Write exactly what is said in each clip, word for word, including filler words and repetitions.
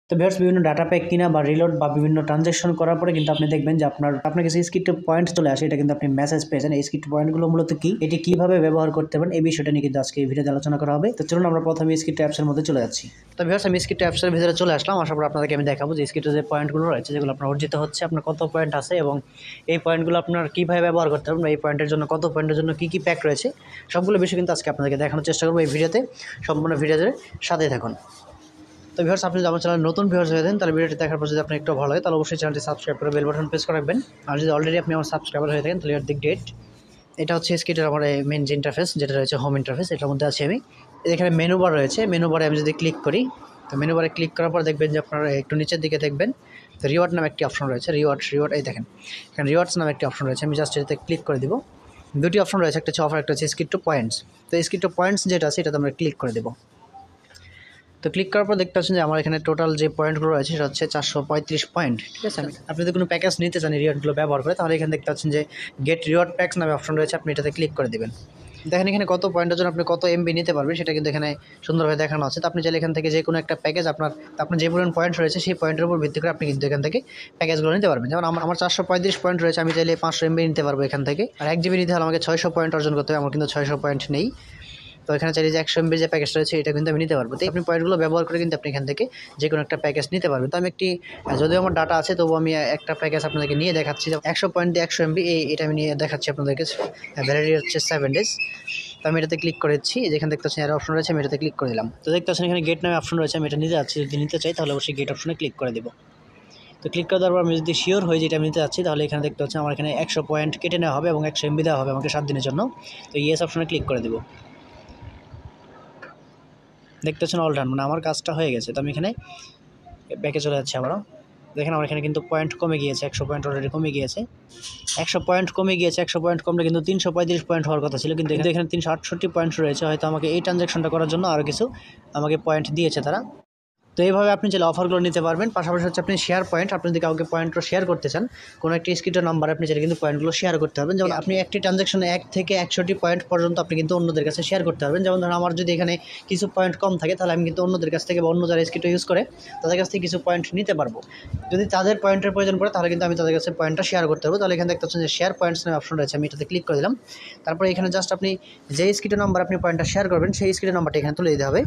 তো ভিউয়ার্স বিভিন্ন data pack কিনা বা রিলোড বা বিভিন্ন ট্রানজ্যাকশন করার পরে কিন্তু আপনি দেখবেন যে আপনার আপনার কাছে স্কিট্টো পয়েন্ট চলে আসে, এটা কিন্তু আপনি মেসেজ পেয়েছেন। এই স্কিট্টো পয়েন্টগুলো মূলত কি, এটি কিভাবে ব্যবহার করতে পারেন এই বিষয়টা নিয়ে কিন্তু আজকে এই ভিডিওতে আলোচনা করা হবে। তো চলুন আমরা প্রথমে স্কিট্টো অ্যাপসের মধ্যে চলে যাচ্ছি। তো ভিউয়ার্স আমি স্কিট্টো অ্যাপসের ভিতরে চলে আসলাম, আসার পর আপনাদেরকে আমি দেখাবো যে স্কিট্টো যে পয়েন্টগুলো রয়েছে যেগুলো আপনার অর্জিত হচ্ছে, আপনার কত পয়েন্ট আছে এবং এই পয়েন্টগুলো আপনার কীভাবে ব্যবহার করতে পারবেন, এই পয়েন্টের জন্য কত পয়েন্টের জন্য কী কী প্যাক রয়েছে সবগুলো বিষয় কিন্তু আজকে আপনাদেরকে দেখানোর চেষ্টা করবো এই ভিডিওতে। সম্পূর্ণ ভিডিওতে সাথে থাকুন। তো ভিউয়ার্স আপনি যদি আমার চ্যানেল নতুন ভিউয়ার্স হয়ে থাকেন তাহলে ভিডিওটি দেখার পর যদি আপনার একটু ভালো হয় তাহলে অবশ্যই চ্যানেলটি সাবস্ক্রাইব করে বেল বাটন প্রেস করে রাখবেন। আর যদি অলরেডি আপনি আমার সাবস্ক্রাইবার হয়ে থাকেন তাহলে এর দিক ডেট এটা হচ্ছে স্কিটের আমার মেন যে ইন্টারফেস যেটা রয়েছে হোম ইন্টারফেস, এটার মধ্যে আছি আমি। এখানে মেনু বার রয়েছে, মেনু বারে আমি যদি ক্লিক করি তো মেনু বারে ক্লিক করার পর দেখবেন যে আপনারা একটু নিচের দিকে দেখবেন তো রিওয়ার্ড নামে একটি অপশন রয়েছে। রিওয়ার্ড রিওয়ার্ড এই দেখেন এখানে রিওয়ার্ডস নামে একটি অপশন রয়েছে, আমি জাস্ট এটাতে ক্লিক করে দিব। দুটি অপশন রয়েছে, একটা হচ্ছে অফার, একটা হচ্ছে স্কিট্টো পয়েন্টস। তো স্কিট্টো পয়েন্টস যেটা আছে এটাতে আমরা ক্লিক করে দেবো। তো ক্লিক করার পর দেখতে পাচ্ছেন যে আমার এখানে টোটাল যে পয়েন্টগুলো রয়েছে সেটা হচ্ছে চারশো পঁয়ত্রিশ পয়েন্ট, ঠিক আছে। আপনি যদি কোনো প্যাকেজ নিতে চান রিওয়ার্ডগুলো ব্যবহার করে তাহলে এখানে দেখতে পাচ্ছেন যে গেট রিওয়ার্ড প্যাকস নামে অপশন রয়েছে, আপনি এটাতে ক্লিক করে দেবেন। দেখেন এখানে কত পয়েন্টের জন্য আপনি কত এমবি নিতে পারবেন সেটা কিন্তু এখানে সুন্দরভাবে দেখানো আছে। তো আপনি চাইলে এখান থেকে যে কোনো একটা প্যাকেজ আপনার আপনার যে পরিমাণ পয়েন্ট রয়েছে সেই পয়েন্টের উপর ভিত্তি করে আপনি কিন্তু এখান থেকে প্যাকেজগুলো নিতে পারবেন। যেমন আমার আমার চারশো পঁয়ত্রিশ পয়েন্ট রয়েছে, আমি চাইলে পাঁচশো এমবি নিতে পারবো এখান থেকে। আর এক জিবি নিতে হলে আমাকে ছয়শো পয়েন্ট অর্জন করতে হবে, আমার কিন্তু ছয়শো পয়েন্ট নেই। তো এখানে চাইলে যে একশো এমবির যে প্যাকেজ রয়েছে এটা কিন্তু আমি নিতে পারবো। তো আপনি পয়েন্টগুলো ব্যবহার করে কিন্তু আপনি এখান থেকে যে কোনো একটা প্যাকেজ নিতে পারবেন। তো আমি একটি যদিও আমার ডাটা আছে তবু আমি একটা প্যাকেজ আপনাদেরকে নিয়ে দেখাচ্ছি, একশো পয়েন্ট দিয়ে একশো এমবি এই এটা আমি নিয়ে দেখাচ্ছি আপনাদেরকে। ভ্যালিডিটি হচ্ছে সেভেন ডেজ। তো আমি এটাতে ক্লিক করেছি, যেখানে দেখতে পাচ্ছেন এর অপশন রয়েছে, আমি এটাতে ক্লিক করে দিলাম। তো দেখতে পাচ্ছেন এখানে গেট নামে অপশন রয়েছে, আমি এটা নিতে যাচ্ছি। যদি নিতে চাই তাহলে অবশ্যই গেট অপশনে ক্লিক করে দেবো। তো ক্লিক করে দেওয়ার পর আমি যদি শিওর হয়ে যেটা আমি নিতে যাচ্ছি তাহলে এখানে দেখতে পাচ্ছেন আমার এখানে একশো পয়েন্ট কেটে নেওয়া হবে এবং একশো এমবি দেওয়া হবে আমাকে সাত দিনের জন্য। তো ইয়েস অপশনে ক্লিক করে দেবো। দেখতে পাচ্ছেন অল ডান, মানে আমার কাজটা হয়ে গেছে। তো আমি এখানে ব্যাকে চলে যাচ্ছি আবারও। দেখেন আমার এখানে কিন্তু পয়েন্ট কমে গিয়েছে, একশো পয়েন্ট অলরেডি কমে গিয়েছে। একশো পয়েন্ট কমে গিয়েছে, একশো পয়েন্ট কমলে কিন্তু তিনশো পঁয়ত্রিশ পয়েন্ট হওয়ার কথা ছিল, কিন্তু এখানে তিনশো আটষট্টি পয়েন্ট রয়েছে। হয়তো আমাকে এই ট্রানজ্যাকশনটা করার জন্য আরও কিছু আমাকে পয়েন্ট দিয়েছে তারা। তো এইভাবে আপনি চাইলে অফারগুলো নিতে পারবেন। পাশাপাশি হচ্ছে আপনি শেয়ার পয়েন্ট, আপনি যদি কাউকে পয়েন্টও শেয়ার করতে চান কোনো একটি স্কিট্টো নাম্বার আপনি চাইলে কিন্তু পয়েন্টগুলো শেয়ার করতে পারবেন। যেমন আপনি একটি ট্রানজ্যাকশনে এক থেকে একশোটি পয়েন্ট পর্যন্ত আপনি কিন্তু অন্যদের কাছে শেয়ার করতে পারবেন। যেমন ধরুন আমার যদি এখানে কিছু পয়েন্ট কম থাকে তাহলে আমি কিন্তু অন্যদের কাছ থেকে বা অন্য যারা স্কিট্টো ইউজ করে তাদের কাছ থেকে কিছু পয়েন্ট নিতে পারবো। যদি তাদের পয়েন্টের প্রয়োজন পড়ে তাহলে কিন্তু আমি তাদের কাছে পয়েন্টটা শেয়ার করতে পারবো। তাহলে এখানে দেখতে পাচ্ছেন যে শেয়ার পয়েন্টস নামে অপশন রয়েছে, আমি এটাতে ক্লিক করে দিলাম। তারপরে এখানে জাস্ট আপনি যে স্কিট্টো নাম্বার আপনি পয়েন্টটা শেয়ার করবেন সেই স্কিট্টো নাম্বারটা এখানে তুলে দিতে হবে।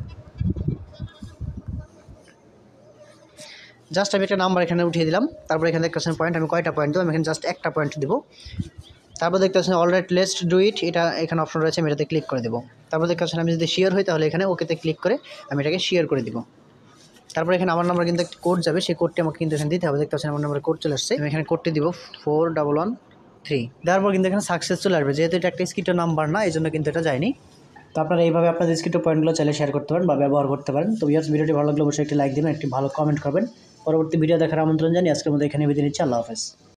জাস্ট আমি একটা নাম্বার এখানে উঠিয়ে দিলাম। তারপর এখানে দেখতে পাচ্ছেন পয়েন্ট, আমি কয়টা পয়েন্ট দেবো, আমি এখানে জাস্ট একটা পয়েন্ট দেবো। তারপর দেখতে পাচ্ছেন অলরাইট লেটস ডু ইট, এটা এখানে অপশন রয়েছে, আমি এটাতে ক্লিক করে দেবো। তারপর দেখতে পাচ্ছেন আমি যদি শেয়ার হই তাহলে এখানে ওকেতে ক্লিক করে আমি এটাকে শেয়ার করে দিব। তারপর এখানে আমার নাম্বার কিন্তু একটা কোড যাবে, সেই কোডটি আমাকে কিন্তু এখানে দিতে হবে। দেখতে পাচ্ছেন আমার নাম্বারে কোড চলে আসছে, আমি এখানে কোডটি দিব ফোর ডাবল ওয়ান থ্রি। দেওয়ার পর কিন্তু এখানে সাকসেস চলে আসবে, যেহেতু এটা একটা স্কিট্টো নাম্বার না এই জন্য কিন্তু এটা যায়নি। তো আপনারা এইভাবে আপনাদের স্কিট্টো পয়েন্টগুলো চাইলে শেয়ার করতে পারেন বা ব্যবহার করতে পারেন। তো ভিউয়ার্স ভিডিওটি ভালো লাগলে অবশ্যই একটি লাইক দিবেন, একটি ভালো কমেন্ট করবেন। পরবর্তী ভিডিও দেখার আমন্ত্রণ জানিয়ে আজকের মধ্যে এখানে বিদায় নিচ্ছি। আল্লাহ হাফেজ।